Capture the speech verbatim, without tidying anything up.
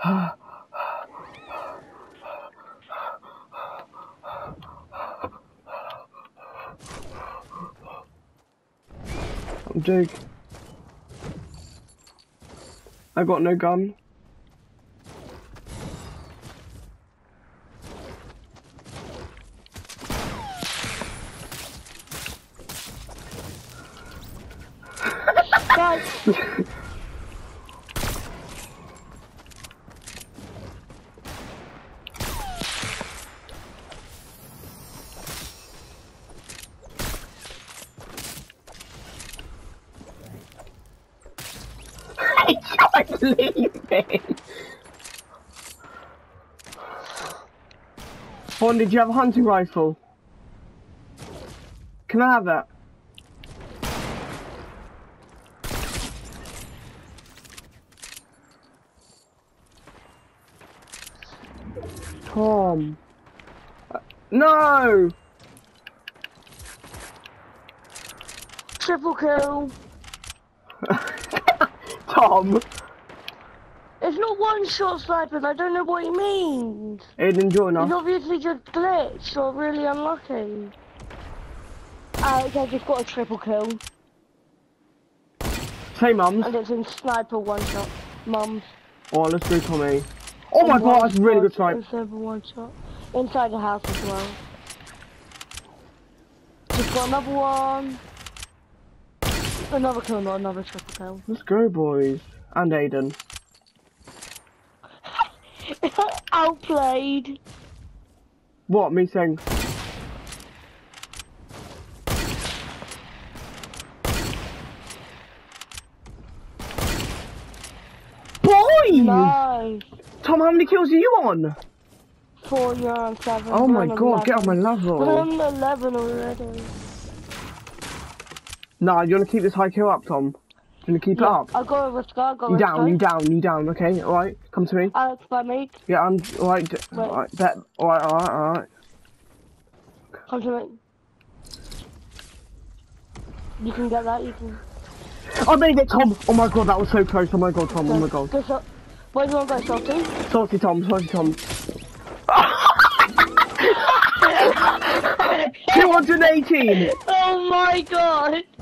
I'm joking. I got no gun. I'm leaving. Vaughn, did you have a hunting rifle? Can I have that? Tom. Uh, no! Triple kill. Tom. It's not one shot snipers, I don't know what he means. Aiden, join us. It's obviously just glitched or really unlucky. Uh, okay, I just got a triple kill. Say mums. And it's in sniper one shot. Mums. Oh, let's go, Tommy. Oh my god, that's a really good snipe. Sniper one shot. Inside the house as well. Just got another one. Another kill, not another triple kill. Let's go, boys. And Aiden. Outplayed. What, me saying? Boys! Nice. Tom, how many kills are you on? Four, you're on seven. Oh my on god, eleven. get on my level. We're on eleven already. Nah, you wanna keep this high kill up, Tom? You wanna keep Yeah, it up? I'll go over Scar, go You over down, Scar. you down, you down, okay? Alright, come to me. Alex, by me. Yeah, I'm alright, alright, bet. Alright, alright, alright. Come to me. You can get that, you can. I made it, Tom! Oh my god, that was so close. Oh my god, Tom, oh my god. Go so where do you want to go, Salty? Salty Tom, salty Tom. two hundred eighteen! Oh my god!